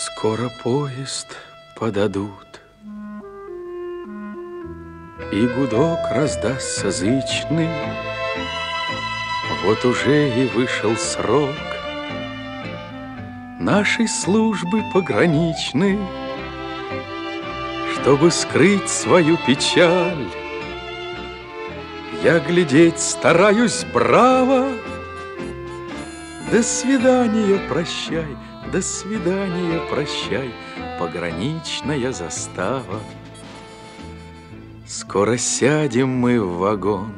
Скоро поезд подадут, и гудок раздастся зычный. Вот уже и вышел срок нашей службы пограничной, чтобы скрыть свою печаль. Я глядеть стараюсь браво. До свидания, прощай, до свидания, прощай, пограничная застава. Скоро сядем мы в вагон,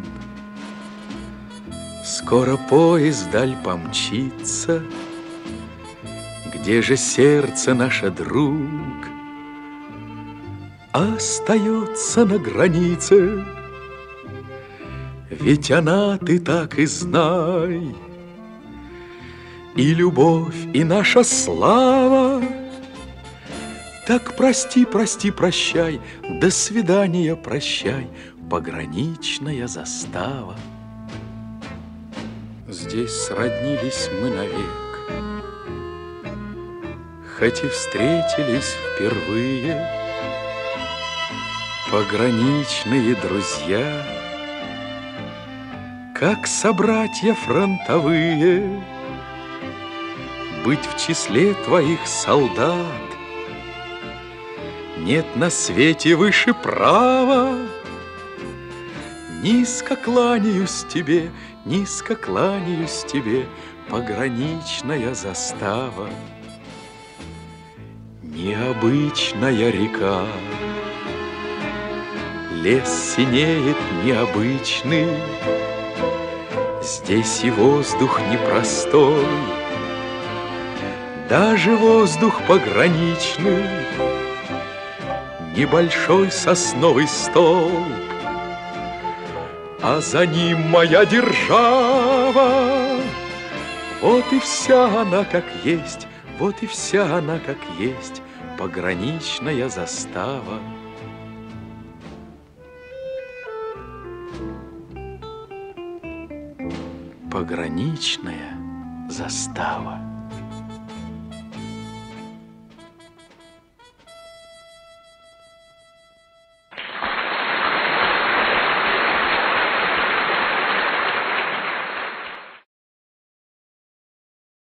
скоро поезд вдаль помчится. Где же сердце наше, друг, остается на границе? Ведь она, ты так и знай, и любовь, и наша слава. Так прости, прости, прощай, до свидания, прощай, пограничная застава. Здесь сроднились мы навек, хоть и встретились впервые. Пограничные друзья, как собратья фронтовые. Быть в числе твоих солдат нет на свете выше права. Низко кланяюсь тебе, низко кланяюсь тебе, пограничная застава. Необычная река, лес синеет необычный. Здесь и воздух непростой, даже воздух пограничный. Небольшой сосновый столб, а за ним моя держава. Вот и вся она как есть, вот и вся она как есть, пограничная застава. Пограничная застава.